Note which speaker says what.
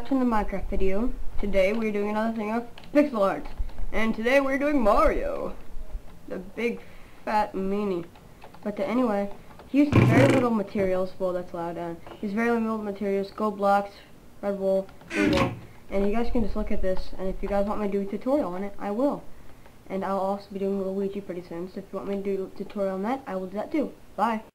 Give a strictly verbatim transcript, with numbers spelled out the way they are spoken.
Speaker 1: watching the Minecraft video. Today we're doing another thing of pixel art. And today we're doing Mario. The big fat meanie. But uh, anyway, he used very little materials. Well, that's loud. Uh, he used very little materials. Gold blocks, red wool, blue wool. And you guys can just look at this. And if you guys want me to do a tutorial on it, I will. And I'll also be doing Luigi pretty soon. So if you want me to do a tutorial on that, I will do that too. Bye.